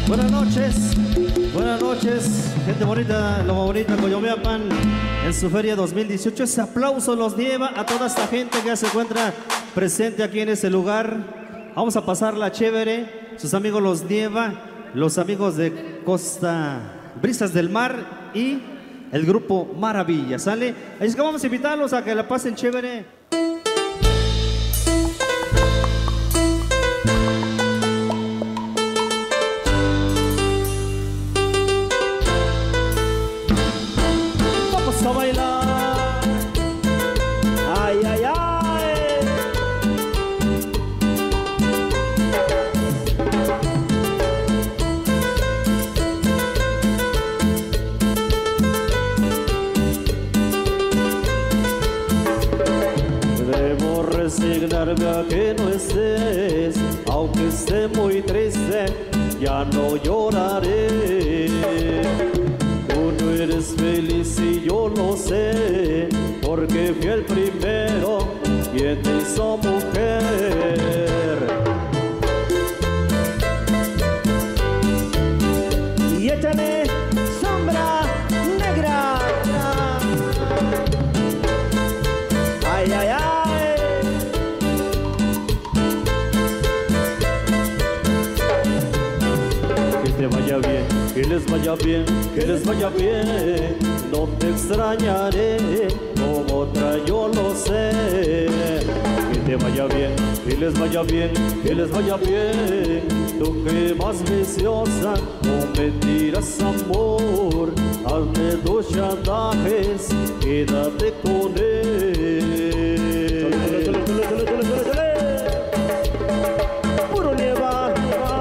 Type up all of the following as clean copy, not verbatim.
Buenas noches, gente bonita, Loma Bonita, Coyomeapan, en su feria 2018. Ese aplauso los lleva a toda esta gente que se encuentra presente aquí en ese lugar. Vamos a pasarla chévere, sus amigos los lleva, los amigos de Costa Brisas del Mar y el grupo Maravilla, ¿sale? Así es que vamos a invitarlos a que la pasen chévere. A bailar, ay, ay, ay. Debo resignarme a que no estés, aunque esté muy triste, ya no lloraré. Tú no eres feliz y yo lo sé, porque fui el primero quien te hizo mujer. Y échale sombra negra. Ay, ay, ay. Que te vaya bien, que les vaya bien, que les vaya bien. No te extrañaré como otra, yo lo sé. Que te vaya bien, que les vaya bien, que les vaya bien. Tú que más viciosa, no mentiras amor. Hazme tus chantajes, quédate con él. Puro nieva.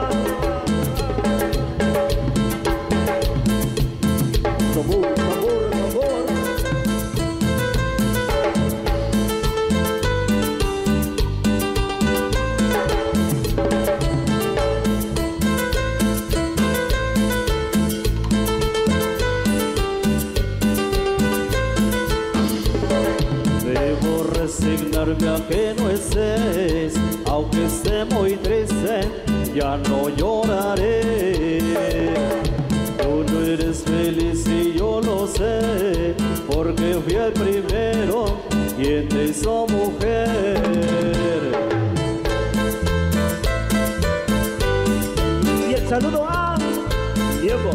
Debo resignarme a que no estés, aunque esté muy triste, ya no lloraré. Tú no eres feliz y yo lo sé, porque fui el primero quien te hizo mujer. Y el saludo a Diego.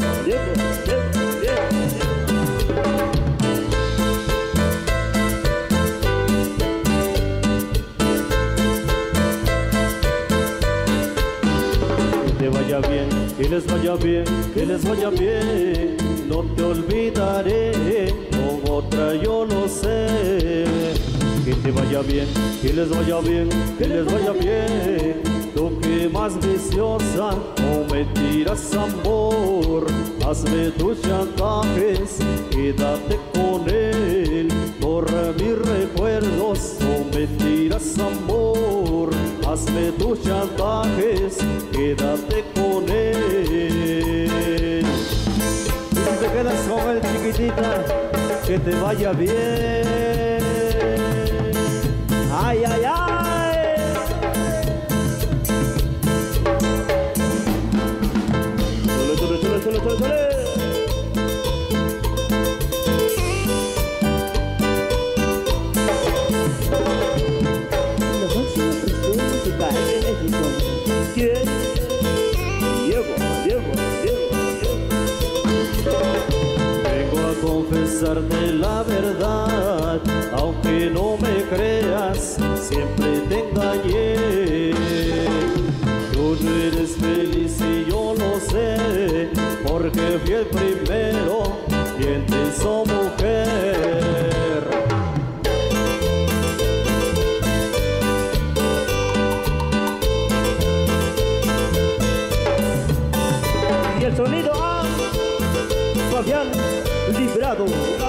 Que vaya bien, que les vaya bien, que les vaya bien. No te olvidaré, con otra yo lo sé. Que te vaya bien, que les vaya bien, que les vaya bien. Tú que más viciosa, no mentiras amor. Hazme tus chantajes, quédate con él. Borra mis recuerdos, no mentiras amor. Hazme tus chantajes, quédate con él. Y si te quedas con él, chiquitita, que te vaya bien. Ay, ay, ay. Chule. ¿Quién? Diego. Vengo a confesarte la verdad, aunque no me creas, siempre te engañé. Tú no eres feliz y yo lo sé, porque fui el primero quien te hizo mujer. Y el sonido a Fabián Librado.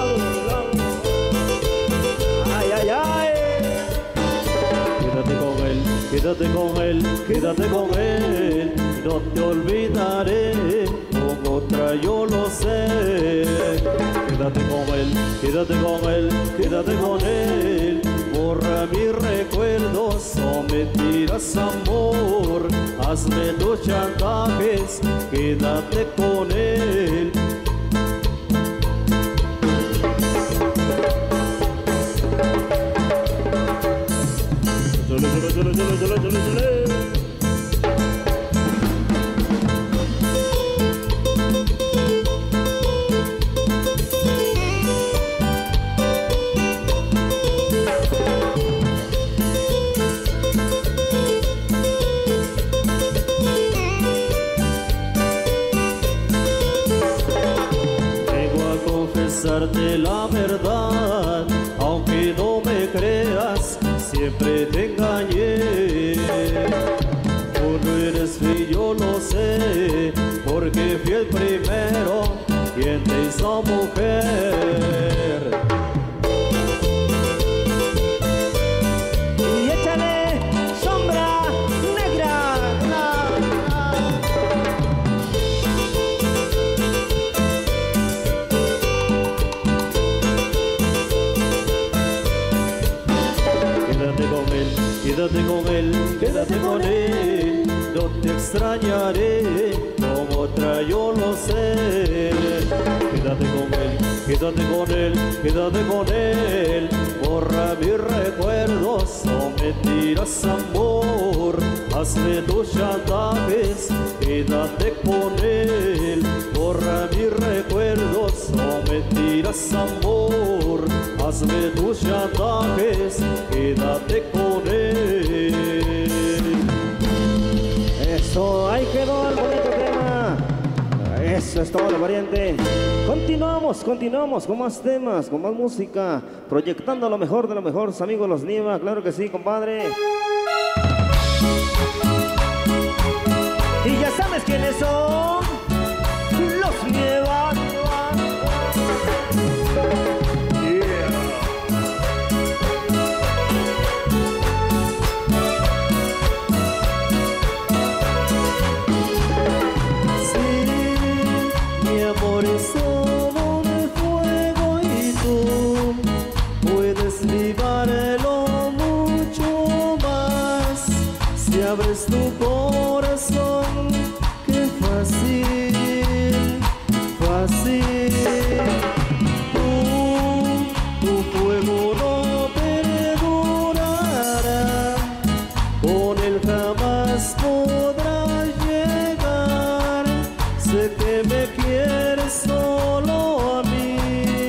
Ay, ay, ay. Quédate con él, quédate con él, quédate con él. No te olvidaré, con otra yo lo sé. Quédate con él, quédate con él, quédate con él. Borra mis recuerdos, no mentiras. mentiras, amor. Hazme tus chantajes, quédate con él. Confesarte la verdad, aunque no me creas, siempre te engañé. Tú no eres fiel, yo lo sé, porque fui el primero quien te hizo mujer. Y échale sombra negra. Quédate con él, quédate con él, no te extrañaré como otra, yo lo sé. Quédate con él, quédate con él, quédate con él, borra mis recuerdos, son mentiras, amor. Hazme tus chantajes, quédate con él, borra mis recuerdos, son mentiras, amor. Hazme tus chantajes, quédate con él. Eso, ahí quedó el bonito tema. Eso es todo, pariente. Continuamos con más temas, con más música, proyectando lo mejor de lo mejor, amigos los Niva, claro que sí, compadre. Y ya sabes quiénes son los Niva. Somos el fuego y tú puedes librarlo mucho más si abres tu corazón. Qué fácil, fácil. Tu fuego no perdurará, con él jamás podrás llegar. Sé que me quieres solo a mí.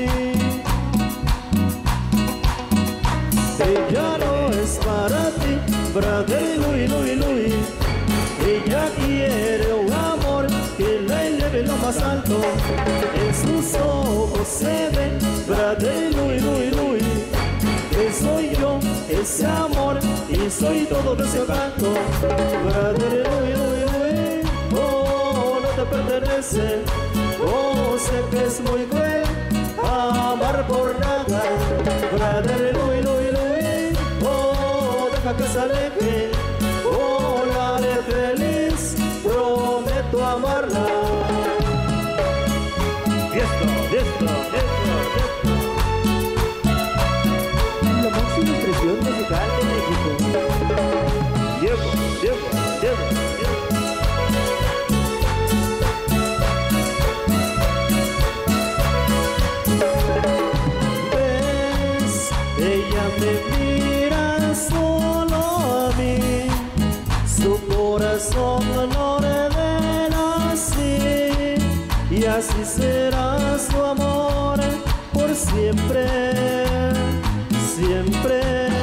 Ella no es para ti, brother Luis. Ella quiere un amor que la eleve lo más alto. En sus ojos se ve, brother Luis. Que soy yo, ese amor, y soy todo de ese canto. Brother Luis, oh, no te pertenece. Oh, sé que es muy cruel amar por nada. Brother Luis, oh, deja que se aleje. Oh, la haré feliz, prometo amarla. Listo. La máxima expresión musical de México. Llevo. Ella me mira solo a mí, su corazón no revela así, y así será su amor por siempre, siempre.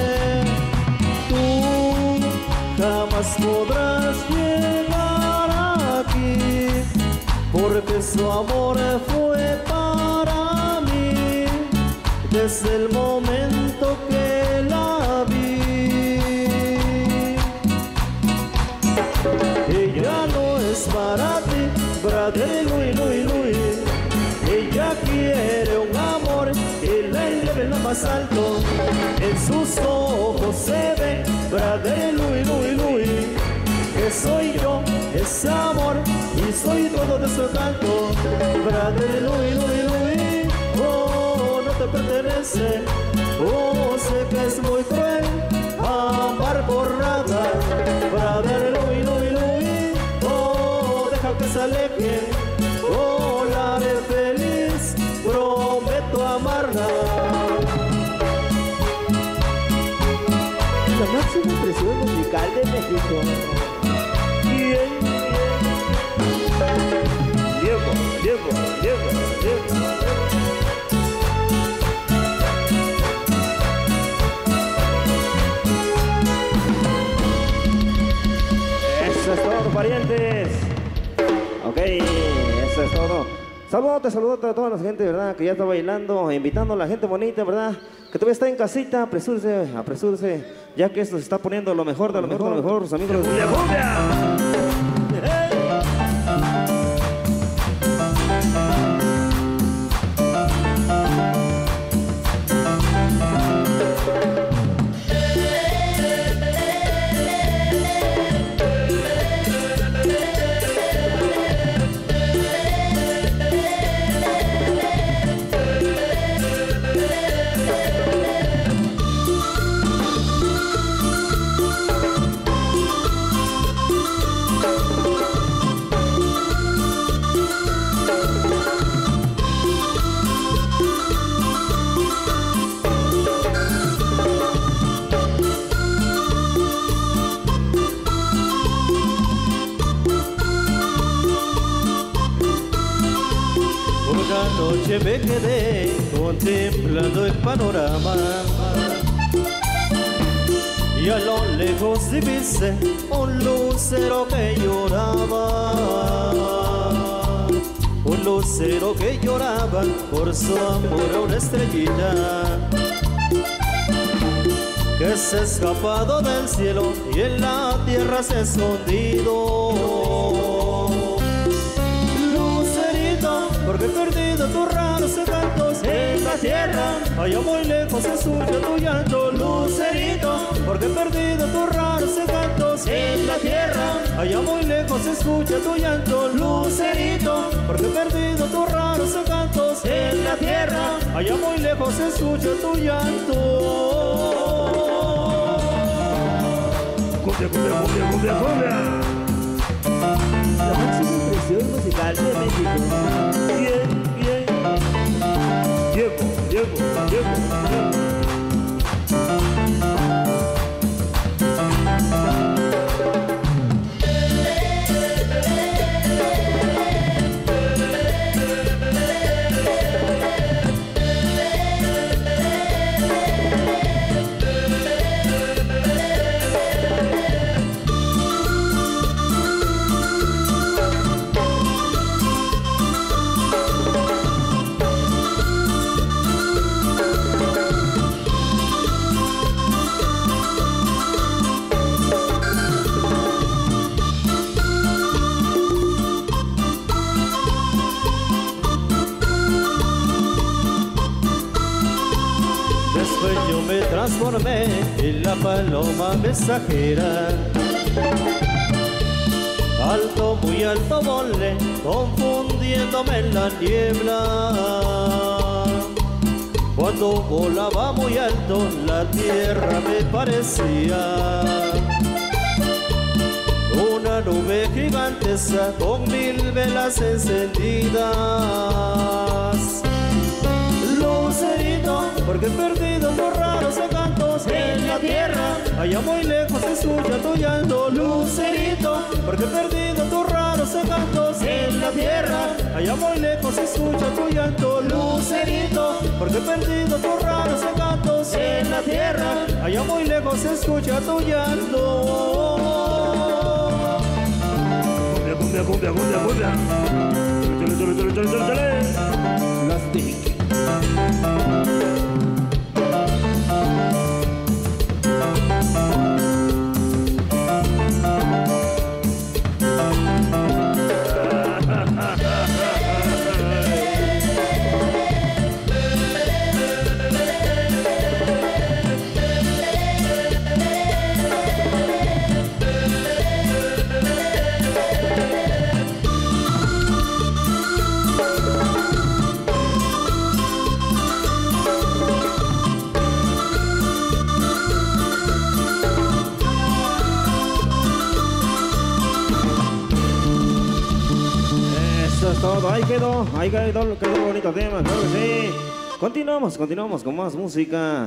Tú jamás podrás llegar aquí, porque su amor fue para mí desde el momento que la vi. Ella no es para ti, brother Luis. Ella quiere un amor que la eleve lo más alto. En sus ojos se ve, brother Luis, que soy yo, ese amor, y soy todo de su canto. Brother Luis, oh, no te pertenece. Oh, sé que es muy cruel amar por nada. dale, lui, lui, lui. Oh, deja que se alejen. Volaré feliz, prometo amarla. La máxima expresión musical de México. Bien, bien. Diego, Diego, Diego, Diego. Eso es todo, parientes. Ok, eso es todo. Saludote a toda la gente, ¿verdad? Que ya está bailando, invitando a la gente bonita, ¿verdad? Que todavía está en casita, apresúrese, ya que esto se está poniendo lo mejor de lo mejor, los amigos de Cumbia. Anoche me quedé contemplando el panorama y a lo lejos divisé un lucero que lloraba, un lucero que lloraba por su amor a una estrellita que se ha escapado del cielo y en la tierra se ha escondido. Porque he perdido tus raros cantos en la tierra, allá muy lejos se escucha tu llanto, lucerito. Porque he perdido tus raros cantos en la tierra, allá muy lejos se escucha tu llanto, lucerito. Porque he perdido tus raros cantos en la tierra, allá muy lejos se escucha tu llanto. Cumbia, cumbia, cumbia, cumbia, cumbia. La máxima impresión musical de México. Bien, bien. Diego, Diego, Diego, Diego. Yo me transformé en la paloma mensajera. Alto, muy alto volé, confundiéndome en la niebla. Cuando volaba muy alto, la tierra me parecía una nube gigantesca con 1000 velas encendidas. Lucerito, porque he perdido tus raros cantos en la tierra, allá muy lejos se escucha tu llanto. Lucerito, porque he perdido tus raros cantos en la tierra, allá muy lejos se escucha tu llanto. Lucerito, porque he perdido tus raros cantos en la tierra, allá muy lejos se escucha tu llanto. Cumbia, cumbia, cumbia, cumbia, cumbia. Las Tiki. Eso es todo. Ahí quedó el bonito tema, claro que sí. Continuamos con más música.